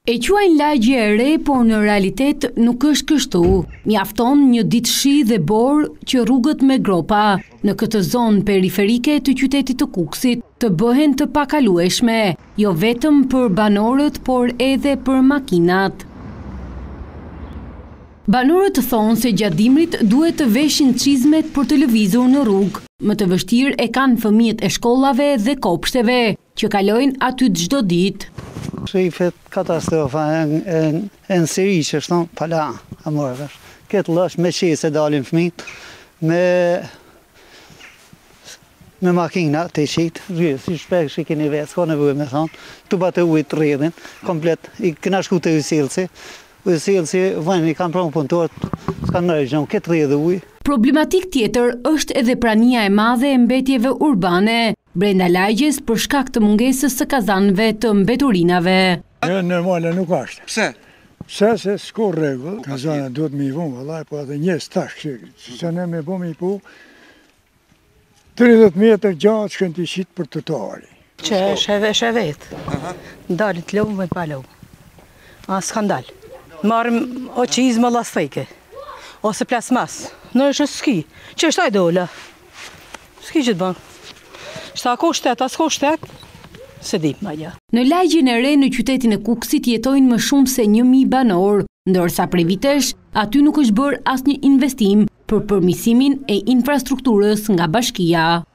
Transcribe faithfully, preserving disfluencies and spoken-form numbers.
E quajnë lagje e re, por në realitet nuk është kështu. Mjafton një ditë shi dhe borë që rrugët me gropa në këtë zonë periferike të qytetit të Kukësit të bëhen të pakalueshme, jo vetëm për banorët, por edhe për makinat. Banorët thonë se gjatë dimrit duhet të veshin çizmet për të lëvizur në rrugë. Më të vështirë e kanë fëmijët e shkollave dhe kopshteve, që kalojnë aty çdo ditë. Shifet katastrofa e në siri që shtonë pala amorëvesh. Këtë lësh me qese dalin fëmijët, me me makina të qitë, rrë, si shpek që i keni vetë, s'ka nevojë me thonë, të bate ujtë rrëdhin, komplet, i këna shku të usilësi, usilësi, vajnë i kanë pronë punëtorët, s'ka në rëgjën, këtë rrëdhë ujë. Problematik tjetër është edhe prania e madhe e mbetjeve urbane, brenda lagjes për shkak të mungesës së kazanëve të mbeturinave. Jo, normale nuk është. Pse? Pse se s'ko rregull, kazana duhet me i vonë, vallaj, po edhe njës tash, që që ne me bo me i po, tridhjetë metër gjatë shkën të qitë për të tari. Që është e vetë, ndalë të lovë me pa lovë, a skandal. Marim o qizë më lastejke, ose plasmas, në është s'ki, që është ajë dola, s'ki që të banë. Shta ko shtet, as ko shtet, se dim ma ja. Në lagjin e re në qytetin e Kukësit jetojnë më shumë se një mijë banor, ndërsa prej vitesh aty nuk është bërë asnjë investim për përmirësimin e infrastrukturës nga bashkia.